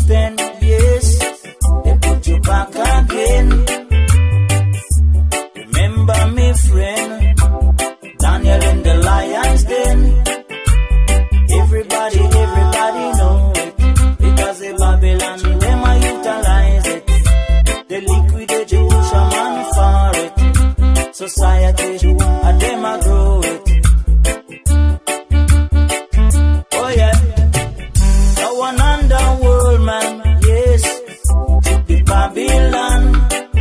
pen, yes, they put you back again. Remember me friend, Daniel in the lion's den. Everybody know it, because the Babylon, them a utilize it. They liquidate Jerusalem for it. Society, and them a grow it. Oh yeah, now one underworld man, yes, the Babylon.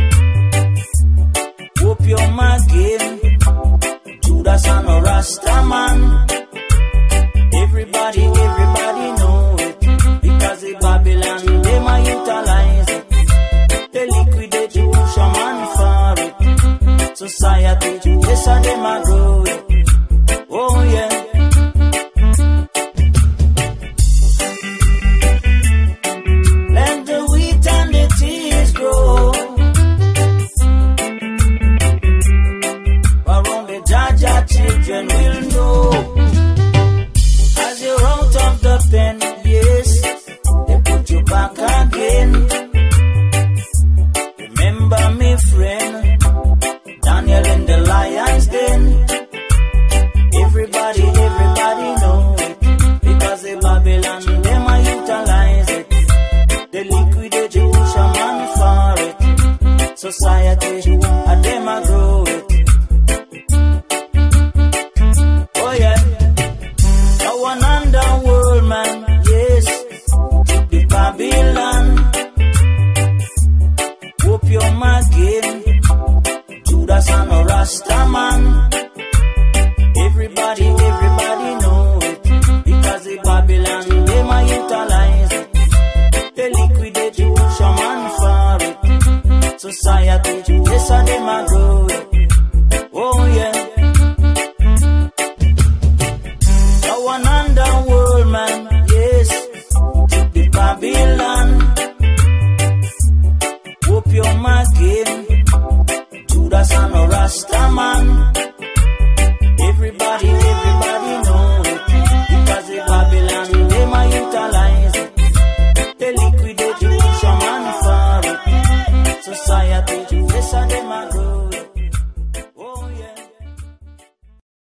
Hope you're my game, Judas and a Rasta man. Everybody know it, because the Babylon, they might utilize it. They liquidate Jerusalem for it. Society, yes, and they might grow it. Oh yeah. Let the wheat and the tears grow. But only Jaja children will know. As you're out of the pen, yes, they put you back again. Remember me friend, Daniel in the lion's den. Everybody know it, because the Babylon, them a utilize it. They liquidate Jerusalem for it. Society, and them a grow it. Oh yeah. Now one underworld man, yes, the Babylon. Hope you're my game, Judas and a Rasta man. Everybody know it, because the Babylon, they might utilize it. They liquidate Jerusalem for it. Society, yes, and they might grow it. Oh yeah. Now one underworld man, yes, the Babylon. Hope you're my game, Judas and a Rasta man.